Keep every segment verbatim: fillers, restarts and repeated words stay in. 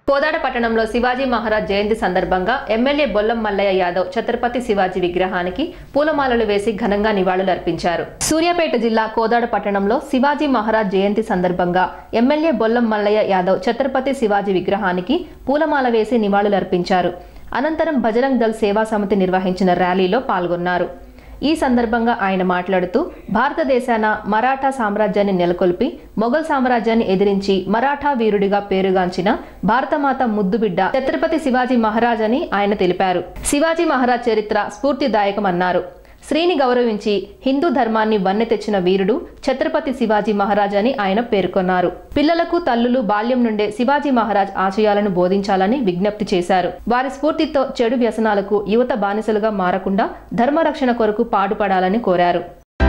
కోదాడ పట్టణంలో శివాజీ మహారాజ్ జయంతి సందర్భంగా ఎమ్మెల్యే బొల్లం మల్లయ్య యాదవ్ ఛత్రపతి శివాజీ విగ్రహానికి పూలమాలలు వేసి ఘనంగా నివాళులర్పించారు. సూర్యాపేట జిల్లా కోదాడ పట్టణంలో శివాజీ మహారాజ్ జయంతి సందర్భంగా ఎమ్మెల్యే బొల్లం మల్లయ్య యాదవ్ ఛత్రపతి శివాజీ విగ్రహానికి పూలమాల వేసి నివాళులర్పించారు. అనంతరం బజరంగ్ దళ్ సేవా సమితి నిర్వహించిన ర్యాలీలో పాల్గొన్నారు. ఈ సందర్భంగా ఆయన మాట్లాడుతూ భారతదేశాన మరాఠా సామ్రాజ్యాన్ని నెలకొల్పి మొఘల్ సామ్రాజ్యాన్ని ఎదిరించి మరాఠా వీరుడిగా పేరుగాంచిన భారతమాత ముద్దుబిడ్డ ఛత్రపతి శివాజీ మహారాజ్ అని ఆయన తెలిపారు. శివాజీ మహారాజ్ చరిత్ర స్ఫూర్తిదాయకమన్నారు. స్త్రీని గౌరవించి హిందూ ధర్మాన్ని వన్నె తెచ్చిన వీరుడు ఛత్రపతి శివాజీ మహారాజ్ అని ఆయన పేర్కొన్నారు. పిల్లలకు తల్లులు బాల్యం నుండే శివాజీ మహారాజ్ ఆశయాలను బోధించాలని విజ్ఞప్తి చేశారు. వారి స్ఫూర్తితో చెడు వ్యసనాలకు యువత బానిసలుగా మారకుండా ధర్మరక్షణ కొరకు పాటుపడాలని కోరారు.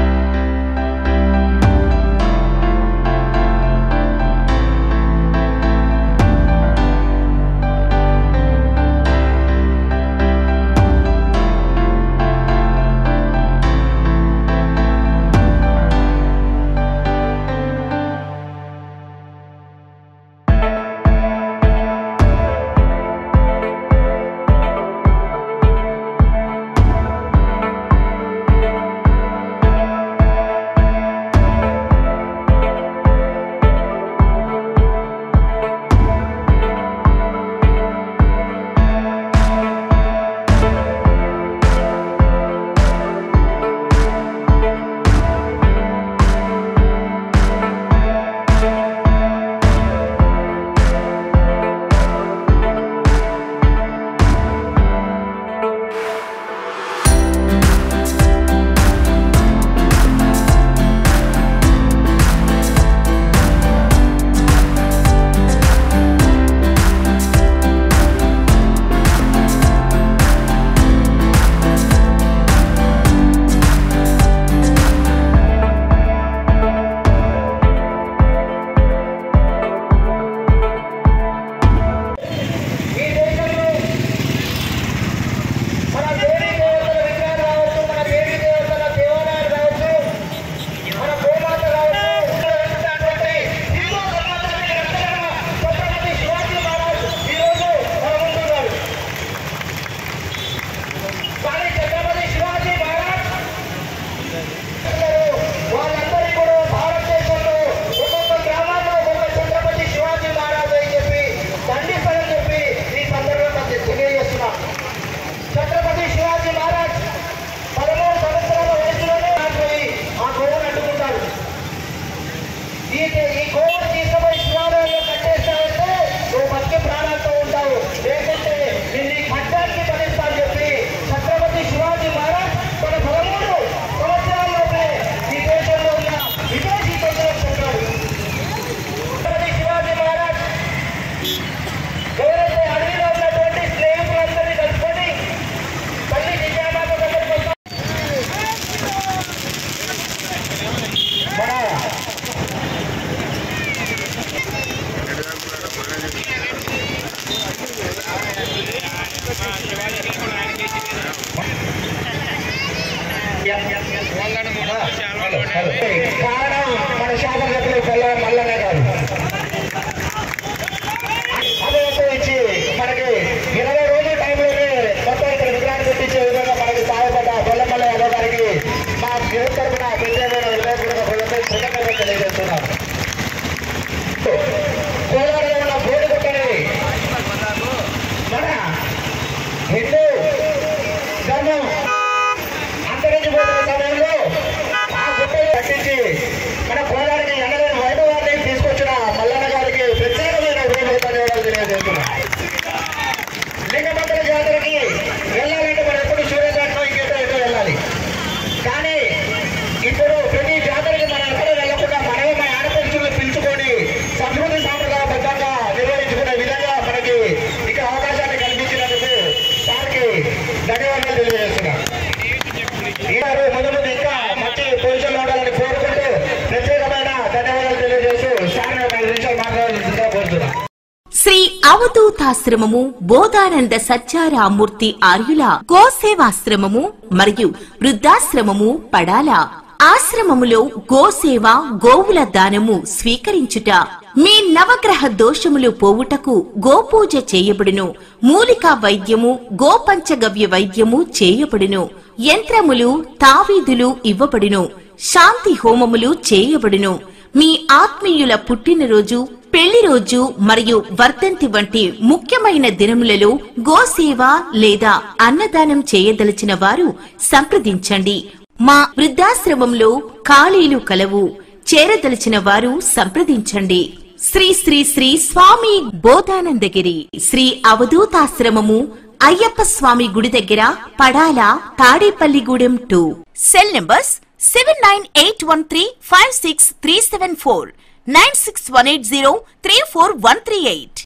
కారణం మన శాసనసభ్యులు బొల్లం మల్లన్న గారు అదే ఇచ్చి మనకి ఇరవై రోజుల టైంలోనే మొత్తం ఇక్కడ విగ్రహాన్ని పెట్టించే విధంగా మనకి సహాయపడ్డ బొల్లం మల్లయ్య యాదవ్ గారికి మా యువత తరఫున ప్రత్యేకమైన హృదయపూర్వక కృతజ్ఞతలు తెలియజేస్తున్నాం. కోలారులో ఉన్న బోడిగుట్టని మన హిందూ ధర్మం అంతరించిపోతున్న సమయంలో ఆ గుట్టలు కట్టించి మన కోలారికి ఎండలేని వైభవాన్ని తీసుకొచ్చిన మల్లన్న గారికి ప్రత్యేకమైన హృదయపూర్వక ధన్యవాదాలు తెలియజేస్తున్నాం. లింగమంత్ర జాతరకి వెళ్ళాలంటే మనం ఎప్పుడు సూర్యఘాట్లో ఇంకేటో ఎటో వెళ్ళాలి. కానీ ఇప్పుడు ప్రతి జాతరకి మనం ఎక్కడ వెళ్ళకుండా మనమే మన ఆడపడుచులను పిలుచుకొని సంస్కృతి సాంప్రదాయబద్ధంగా నిర్వహించుకునే విధంగా మనకి ఇక్కడ అవకాశాన్ని కల్పించినందుకు వారికి ధన్యవాదాలు తెలియజేస్తున్నాం. ముందు ముందు ఇంకా మంచి పొజిషన్లో ఉండాలని కోరుకుంటూ ప్రత్యేకమైన ధన్యవాదాలు తెలియజేస్తూ సార్ ఐదు నిమిషాలు మాట్లాడాల్సిందిగా కోరుతున్నాం. శ్రీ అవధూతాశ్రమము బోధానంద సత్యారామూర్తి ఆర్యుల గోసేవాశ్రమము మరియు వృద్ధాశ్రమము పడాల ఆశ్రమములో గోసేవ గోవుల దానము స్వీకరించుట. మీ నవగ్రహ దోషములు పోవుటకు గోపూజ చేయబడును. మూలికా వైద్యము గోపంచగవ్య వైద్యము చేయబడును. యంత్రములు తావీదులు ఇవ్వబడును. శాంతి హోమములు చేయబడును. మీ ఆత్మీయుల పుట్టినరోజు, పెళ్లి రోజు మరియు వర్ధంతి వంటి ముఖ్యమైన దినములలో గోసేవ లేదా అన్నదానం చేయదలిచిన వారు సంప్రదించండి. మా వృద్ధాశ్రమంలో ఖాళీలు కలవు. చేరదలిచిన వారు సంప్రదించండి. శ్రీ శ్రీ శ్రీ స్వామి బోధానందగిరి శ్రీ అవధూతాశ్రమము అయ్యప్ప స్వామి గుడి దగ్గర Padala, Tadepalligudem two. Cell numbers seven nine eight one three five six three seven four, nine six one eight zero three four one three eight.